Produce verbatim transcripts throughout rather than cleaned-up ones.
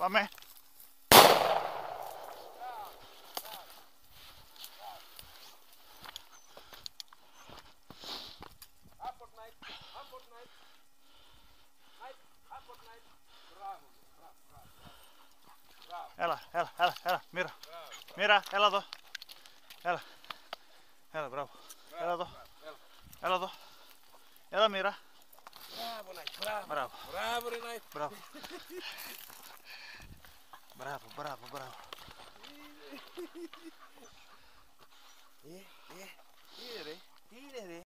Πάμε. Έλα, έλα, έλα, έλα, Μύρα. Μύρα, έλα εδώ. Έλα. Έλα, μπράβο. Έλα εδώ. Έλα εδώ. Έλα, Μύρα. Μπράβο, Νάιτ, μπράβο. Μπράβο. Μπράβο, ρε Νάιτ. Μπράβο. Μπράβο, μπράβο, μπράβο. Ε, ε, τι είναι ρε, τι είναι ρε.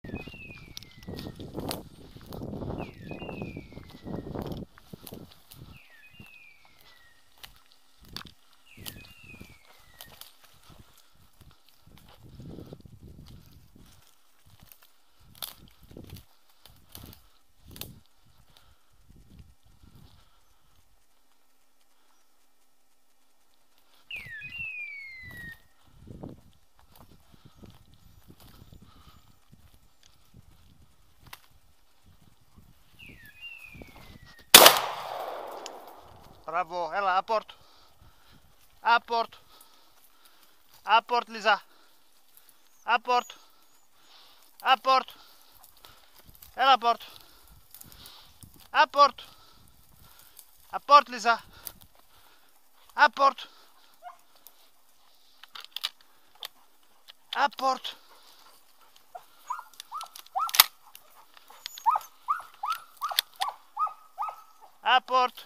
Μπράβο, έλα, απόρτ. Απόρτ. Απόρτ, Λίζα. Απόρτ. Απόρτ. Έλα, απόρτ. Απόρτ. Απόρτ, Λίζα. Απόρτ. Απόρτ. Απόρτ.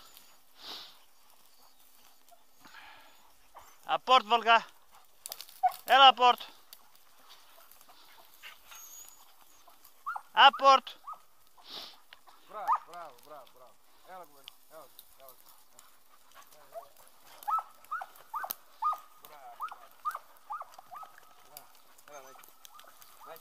Απόρτ, Βόλγα. Έλα, απόρτ. Απόρτ. Μπράβο, μπράβο, μπράβο, μπράβο. Έλα, κουμπάρι, έλα, έλα. Μπράβο, μπράβο. Έλα, Νάιτ. Νάιτ.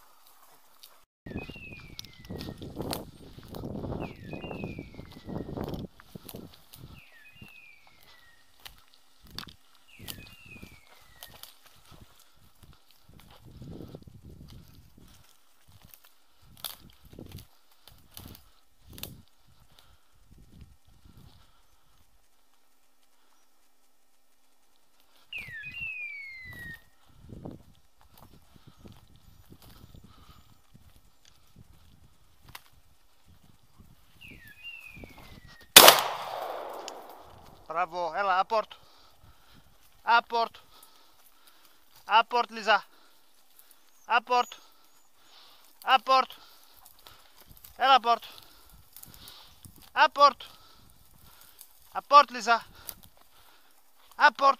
Μπράβο, έλα, απόρτ. Απόρτ. Απόρτ, Λίζα. Απόρτ. Απόρτ. Έλα, απόρτ. Απόρτ. Απόρτ, Λίζα. Απόρτ.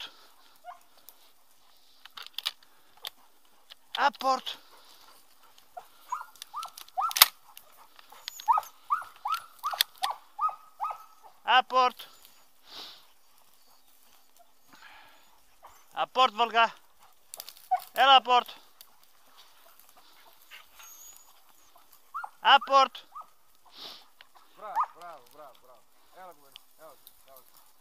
Απόρτ. Απόρτ. Απόρτ, Βόλγα. Έλα, απόρτ. Απόρτ. Μπράβο, μπράβο, μπράβο, μπράβο. Έλα, κουμπάρι, έλα, έλα.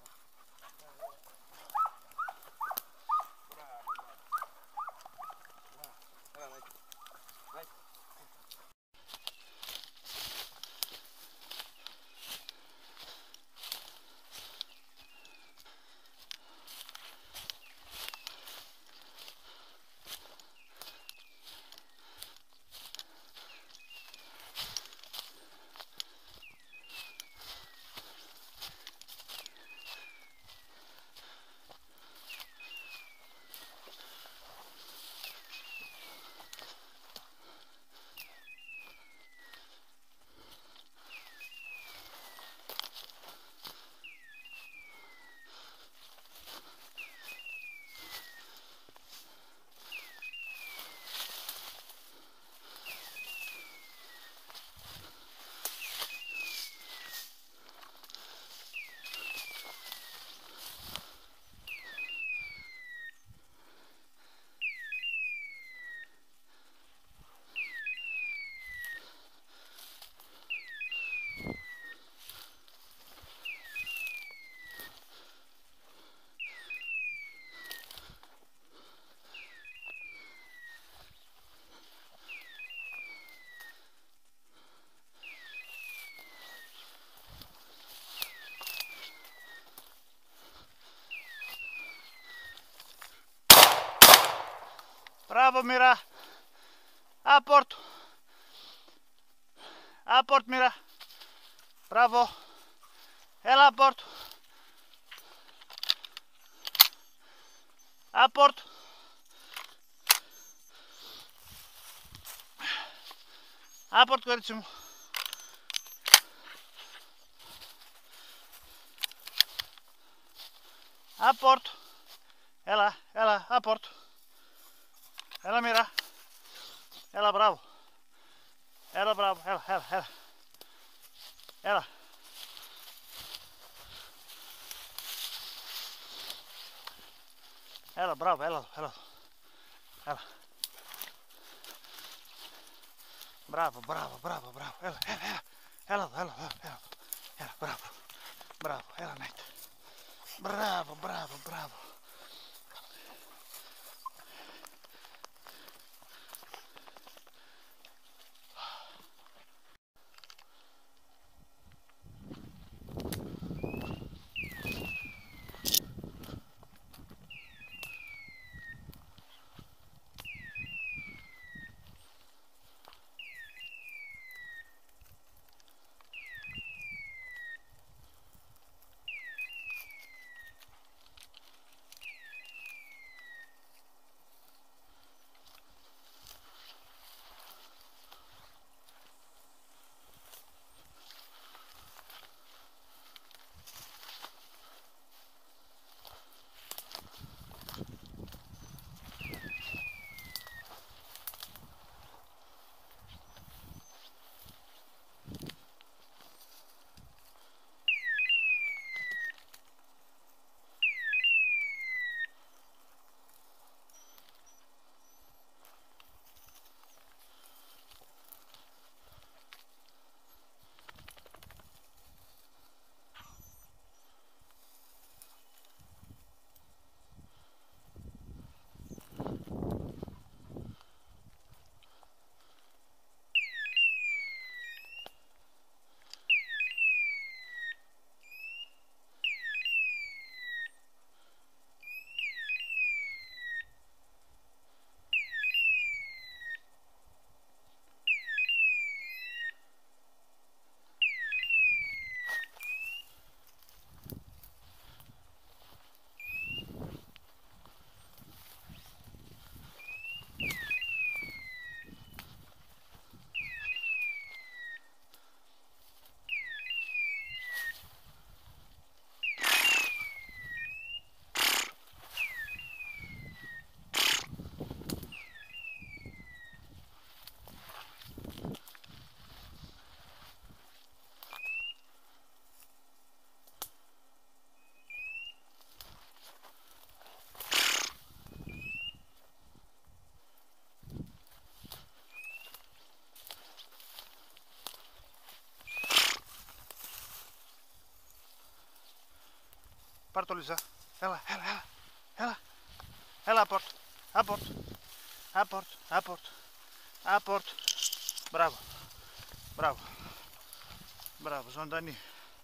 Μπράβο, μπράβο. Έλα, Νάιτ. Νάιτ. Μπράβο Μοίρα. Απόρτ. Απόρτ Μοίρα. Μπράβο. Έλα απόρτ. Απόρτ. Απόρτ κορίτσι μου. Απόρτ. Έλα, έλα, απόρτ. Έλα Μοίρα. Έλα, μπράβο. Έλα, μπράβο, έλα, έλα, έλα. Έλα. Έλα, μπράβο, έλα εδώ, έλα εδώ. Έλα. Μπράβο, μπράβο, μπράβο, μπράβο. Έλα, έλα, έλα. Έλα εδώ, έλα εδώ, έλα εδώ. Έλα, μπράβο. Μπράβο, έλα Νάιτ. Μπράβο, μπράβο, μπράβο. Πάρ' το Λίζα. Έλα, έλα, έλα. Έλα. Έλα, απόρτ. Απόρτ. Απόρτ. Απόρτ. Απόρτ. Μπράβο. Μπράβο. Μπράβο, ζωντανή.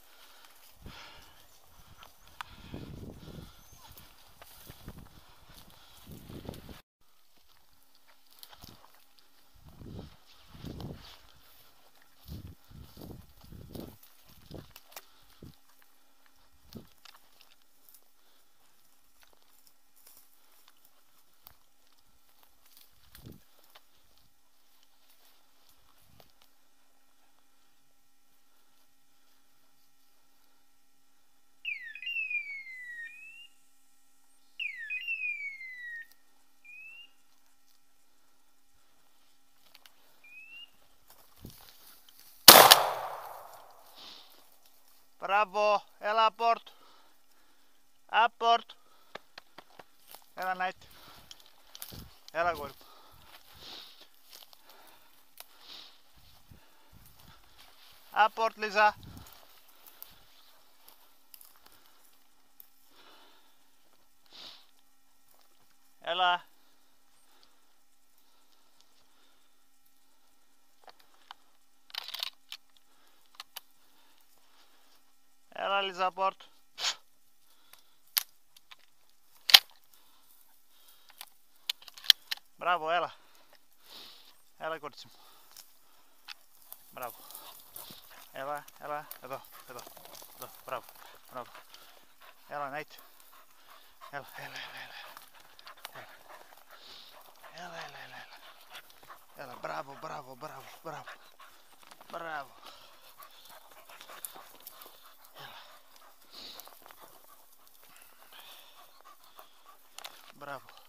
Μπράβο, έλα απόρτ. Απόρτ. Έλα Νάιτ. Έλα γόρι μου. Απόρτ Λίζα. Έλα. Έλα Λίζα απόρτ. Μπράβο, έλα. Έλα, κορίτσι μου. Μπράβο. Έλα, έλα, εδώ, εδώ, εδώ, μπράβο, μπράβο. Έλα, Νέιτ. Έλα, έλα, έλα, έλα. Έλα, έλα, έλα, έλα. Έλα, μπράβο, μπράβο, μπράβο, μπράβο. Μπράβο. Έλα. Μπράβο.